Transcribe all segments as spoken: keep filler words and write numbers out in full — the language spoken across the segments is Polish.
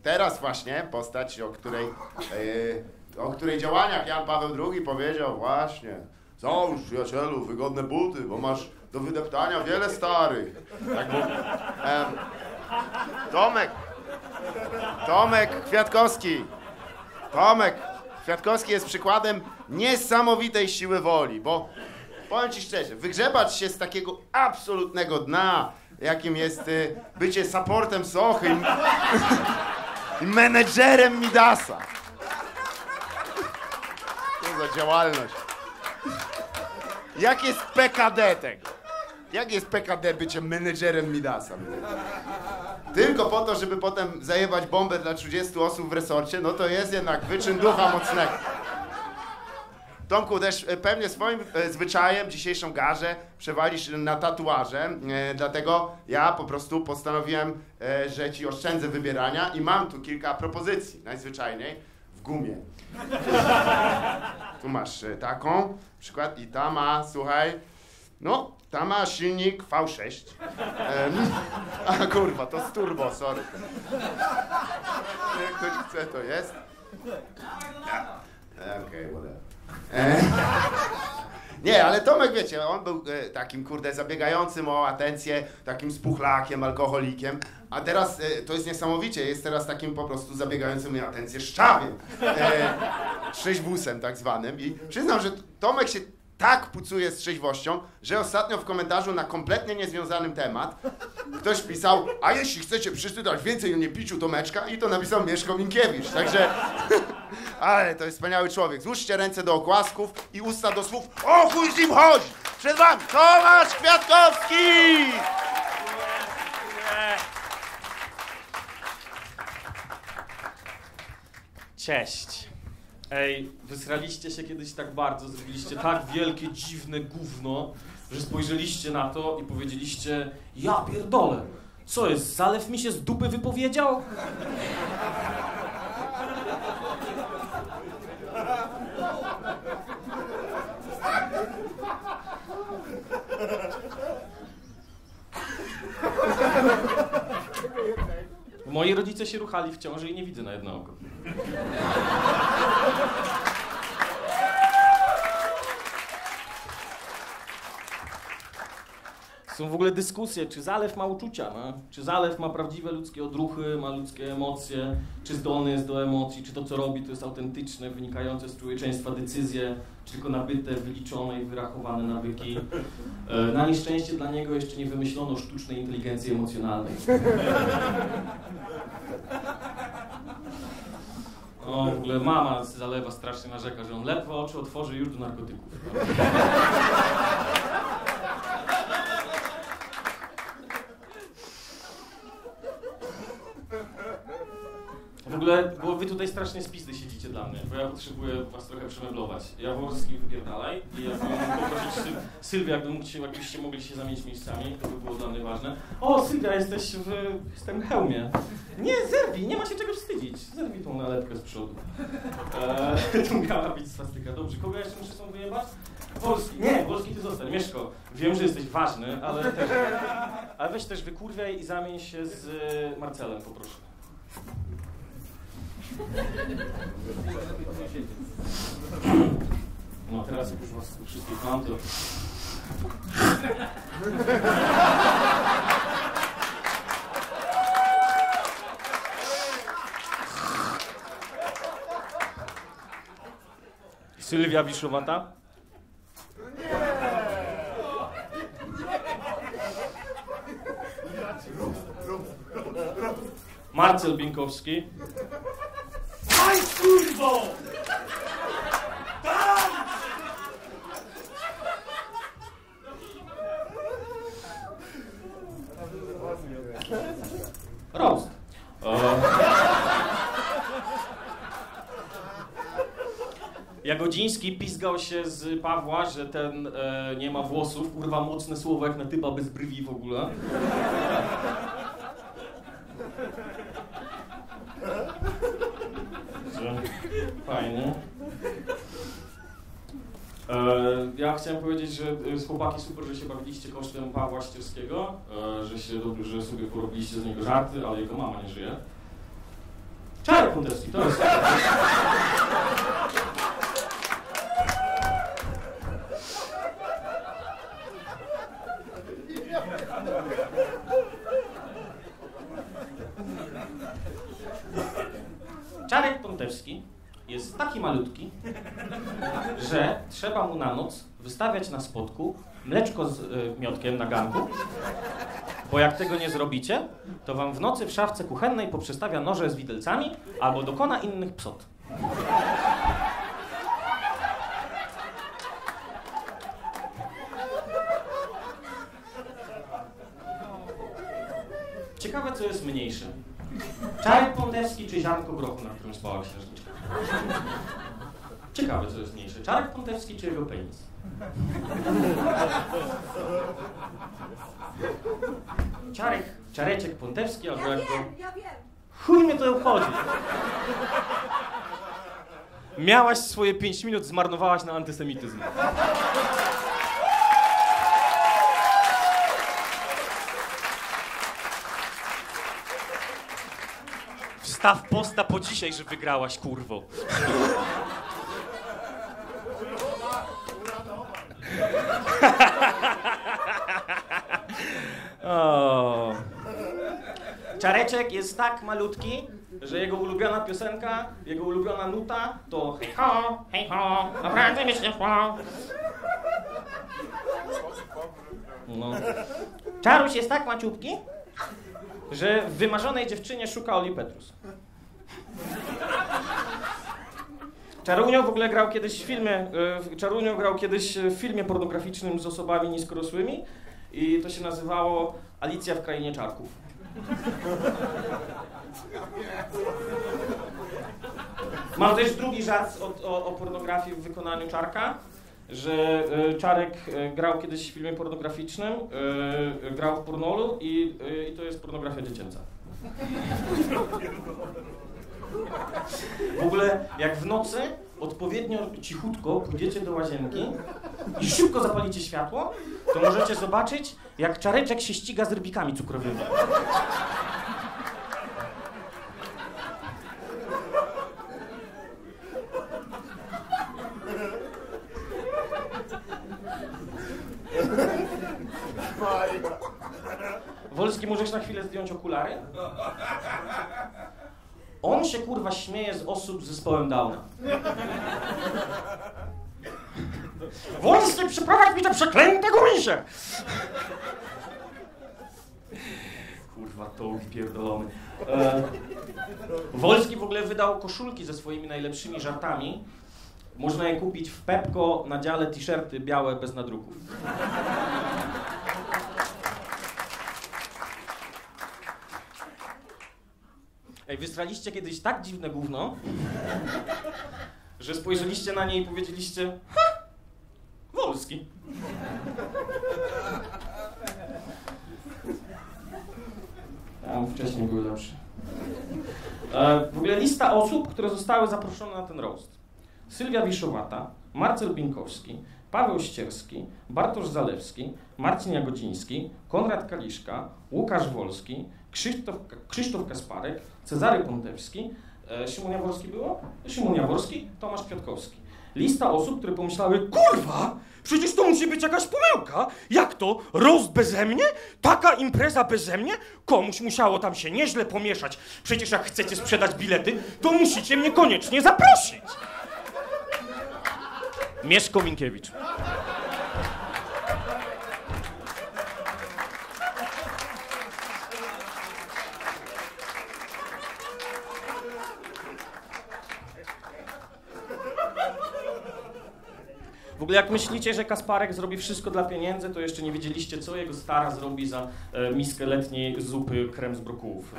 teraz właśnie postać, o której, yy, o której działaniach Jan Paweł drugi powiedział właśnie: załóż, przyjacielu, wygodne buty, bo masz do wydeptania wiele starych. Tak bo, em, Tomek, Tomek Kwiatkowski, Tomek Kwiatkowski jest przykładem niesamowitej siły woli, bo powiem ci szczerze, wygrzebać się z takiego absolutnego dna, jakim jest y, bycie supportem Sochy i, i menedżerem Midasa. Co za działalność. Jak jest P K D tego? Jak jest P K D bycie menedżerem Midasa? Tylko po to, żeby potem zajebać bombę dla trzydziestu osób w resorcie, no to jest jednak wyczyn ducha mocnego. Tomku, też pewnie swoim zwyczajem dzisiejszą garzę przewalisz na tatuaże, e, dlatego ja po prostu postanowiłem, e, że ci oszczędzę wybierania i mam tu kilka propozycji, najzwyczajniej w gumie. Tu masz taką, przykład, i ta ma, słuchaj, no, ta ma silnik V sześć. E, a kurwa, to z turbo, sorry. Jak ktoś chce, to jest. Okej, okay, whatever. E, nie, ale Tomek, wiecie, on był e, takim, kurde, zabiegającym o atencję, takim spuchlakiem, alkoholikiem, a teraz e, to jest niesamowicie, jest teraz takim po prostu zabiegającym o atencję szczawiem, e, trzeźwusem tak zwanym, i przyznam, że Tomek się tak pucuje z trzeźwością, że ostatnio w komentarzu na kompletnie niezwiązanym temat ktoś pisał: a jeśli chcecie przeczytać więcej o niepiciu Tomeczka, i to napisał Mieszko Minkiewicz, także... Ale to jest wspaniały człowiek. Złóżcie ręce do okłasków i usta do słów: o chuj z nim chodzi! Przed wami Tomasz Kwiatkowski! Cześć. Ej, wysraliście się kiedyś tak bardzo, zrobiliście tak wielkie, dziwne gówno, że spojrzeliście na to i powiedzieliście: ja pierdolę, co jest, zalew mi się z dupy wypowiedział? Moi rodzice się ruchali w ciąży i nie widzę na jedno oko. Są w ogóle dyskusje, czy zalew ma uczucia, no? Czy zalew ma prawdziwe ludzkie odruchy, ma ludzkie emocje, czy zdolny jest do emocji, czy to, co robi, to jest autentyczne, wynikające z człowieczeństwa decyzje, czy tylko nabyte, wyliczone i wyrachowane nawyki. E, na nieszczęście dla niego jeszcze nie wymyślono sztucznej inteligencji emocjonalnej. O, w ogóle mama z zalewa strasznie narzeka, że on ledwo oczy otworzy już do narkotyków. W ogóle, bo wy tutaj strasznie spisy siedzicie dla mnie, bo ja potrzebuję was trochę przemeblować. Jaworski, wypierdalaj, i ja bym poprosić Syl Sylwia, jakby mógł się, jakbyście mogli się zamienić miejscami, to by było dla mnie ważne. O, Sylwia, jesteś w, w tym hełmie. Nie, zerwij, nie ma się czego wstydzić. Zerwij tą nalepkę z przodu. Eee, to miała być swastyka. Dobrze, kogo jeszcze muszę stąd wyjebać? Wolski. Nie, Wolski, ty zostań. Mieszko, wiem, że jesteś ważny, ale też... Ale weź też wykurwiaj i zamień się z Marcelem, poproszę. No teraz jak już was wszystkich mam, to... Sylwia Wiszowata? Marcel Bieńkowski? Aj, kurwo! Tam! Roast. Jagodziński pizgał się z Pawła, że ten e, nie ma włosów. Kurwa, mocne słowo jak na typa bez brwi w ogóle. Fajnie. E, ja chciałem powiedzieć, że z chłopaki super, że się bawiliście kosztem Pawła Ścierskiego, e, że, się, że sobie porobiliście z niego żarty, ale jego mama nie żyje. Pontewski, to jest... Czarek Pontewski jest taki malutki, że trzeba mu na noc wystawiać na spodku mleczko z y, miodkiem na ganku, bo jak tego nie zrobicie, to wam w nocy w szafce kuchennej poprzestawia noże z widelcami albo dokona innych psot. Ciekawe, co jest mniejsze. Czarek Pontewski czy ziarnko grochu, na którym spała księżniczka? Ciekawe, co jest mniejsze. Czarek Pontewski czy jego penis? Czarek, Czareczek Pontewski, albo Ja jak go... wiem, ja wiem. Chuj mnie to obchodzi. Miałaś swoje pięć minut, zmarnowałaś na antysemityzm. Wstaw posta po dzisiaj, że wygrałaś, kurwo. O. Czareczek jest tak malutki, że jego ulubiona piosenka, jego ulubiona nuta to hej ho, hej ho, naprawdę mi się szło. No. Czaruś jest tak maciutki, że w wymarzonej dziewczynie szuka Oli Petrus. Czarunio w ogóle grał kiedyś w filmie, Czarunio grał kiedyś w filmie pornograficznym z osobami niskorosłymi i to się nazywało Alicja w Krainie Czarków. Mam też drugi żart o, o, o pornografii w wykonaniu Czarka, że y, Czarek y, grał kiedyś w filmie pornograficznym, y, y, grał w pornolu i, y, i to jest pornografia dziecięca. W ogóle jak w nocy odpowiednio cichutko pójdziecie do łazienki i szybko zapalicie światło, to możecie zobaczyć, jak Czareczek się ściga z rybikami cukrowymi. Wolski, możesz na chwilę zdjąć okulary? On się kurwa śmieje z osób z zespołem Downa. Wolski, przyprowadź mi te przeklętego misie! Kurwa, to pierdolony. E, Wolski w ogóle wydał koszulki ze swoimi najlepszymi żartami. Można je kupić w Pepko na dziale t-shirty białe bez nadruków. Ej, wystraliście kiedyś tak dziwne gówno, że spojrzeliście na nie i powiedzieliście: ha! Wolski. Tam wcześniej były lepsze. E, w ogóle lista osób, które zostały zaproszone na ten roast. Sylwia Wiszowata, Marcel Binkowski, Paweł Ścierski, Bartosz Zalewski, Marcin Jagodziński, Konrad Kaliszka, Łukasz Wolski, Krzysztof, Krzysztof Kasparek, Cezary Pontewski, e, Szymon Jaworski było? Szymon Jaworski, Tomasz Kwiatkowski. Lista osób, które pomyślały: kurwa, przecież to musi być jakaś pomyłka. Jak to? Roast beze mnie? Taka impreza beze mnie? Komuś musiało tam się nieźle pomieszać. Przecież jak chcecie sprzedać bilety, to musicie mnie koniecznie zaprosić. Mieszko Minkiewicz. W ogóle jak myślicie, że Kasparek zrobi wszystko dla pieniędzy, to jeszcze nie wiedzieliście, co jego stara zrobi za e, miskę letniej zupy krem z brokułów.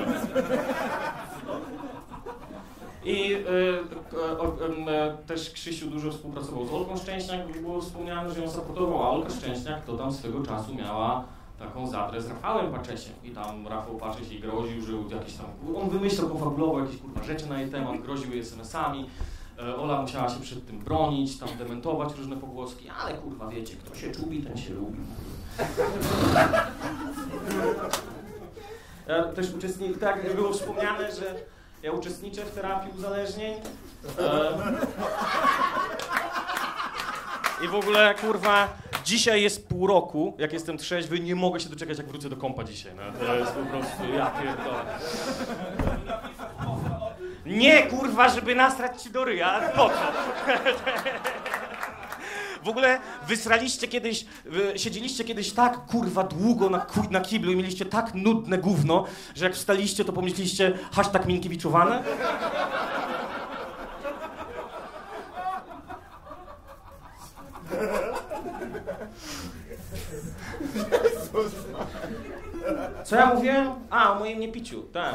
I e, e, e, też Krzysiu dużo współpracował z Olką Szczęśniak, było wspomniane, że ją supportował, a Olka Szczęśniak to tam swego czasu miała taką zadrę z Rafałem Paczesiem. I tam Rafał Pacześ jej groził, że jakiś tam, on wymyślał, pofabulował jakieś kurwa rzeczy na jej temat, groził jej es em esami. Ola musiała się przed tym bronić, tam dementować różne pogłoski, ale kurwa wiecie, kto się czubi, ten się lubi. Ja też uczestnik, tak jak było wspomniane, że Ja uczestniczę w terapii uzależnień. E... I w ogóle, kurwa, dzisiaj jest pół roku, jak jestem trzeźwy, nie mogę się doczekać, jak wrócę do kompa dzisiaj. No, to jest po prostu, ja pierdolę. Nie, kurwa, żeby nasrać ci do ryja, po co? W ogóle wysraliście kiedyś, siedzieliście kiedyś tak, kurwa, długo na, na kiblu i mieliście tak nudne gówno, że jak wstaliście, to pomyśleliście hashtag Minkiewiczowane? Co ja mówiłem? A, o moim niepiciu, tak.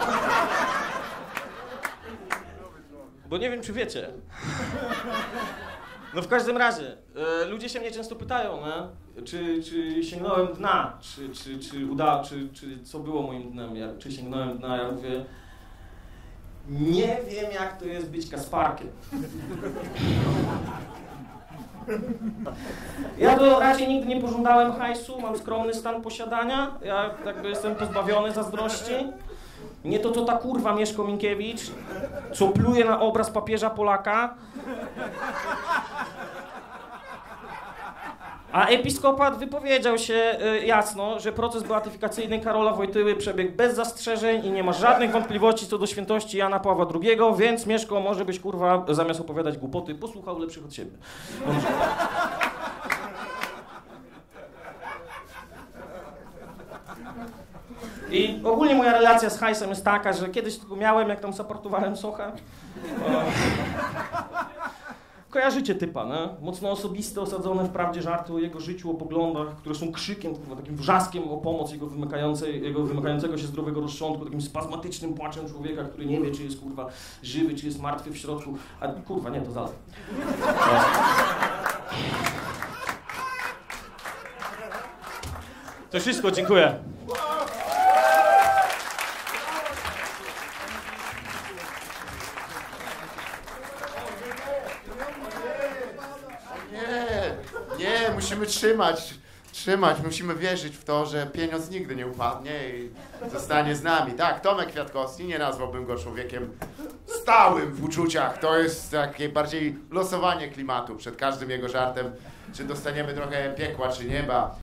Bo nie wiem, czy wiecie. No w każdym razie, e, ludzie się mnie często pytają, nie? Czy, czy sięgnąłem dna, czy, czy, czy udało, czy, czy co było moim dnem, ja, czy sięgnąłem dna, ja mówię, nie wiem, jak to jest być Kasparkiem. Ja to raczej nigdy nie pożądałem hajsu, mam skromny stan posiadania, ja jakby jestem pozbawiony zazdrości. Nie to, co ta kurwa Mieszko Minkiewicz, co pluje na obraz papieża Polaka. A episkopat wypowiedział się y, jasno, że proces beatyfikacyjny Karola Wojtyły przebiegł bez zastrzeżeń i nie ma żadnych wątpliwości co do świętości Jana Pawła drugiego, więc Mieszko może być, kurwa, zamiast opowiadać głupoty, posłuchał lepszych od siebie. I ogólnie moja relacja z hajsem jest taka, że kiedyś tylko miałem, jak tam supportowałem Socha. Kojarzycie typa, nie? Mocno osobiste, osadzone w prawdzie żarty o jego życiu, o poglądach, które są krzykiem, kurwa, takim wrzaskiem o pomoc jego, wymykającej, jego wymykającego się zdrowego rozsądku, takim spazmatycznym płaczem człowieka, który nie wie, czy jest, kurwa, żywy, czy jest martwy w środku. A kurwa, nie, to dalej. To wszystko, dziękuję. Nie, musimy trzymać, trzymać, musimy wierzyć w to, że pieniądz nigdy nie upadnie i zostanie z nami. Tak, Tomek Kwiatkowski, nie nazwałbym go człowiekiem stałym w uczuciach. To jest takie bardziej losowanie klimatu przed każdym jego żartem, czy dostaniemy trochę piekła, czy nieba.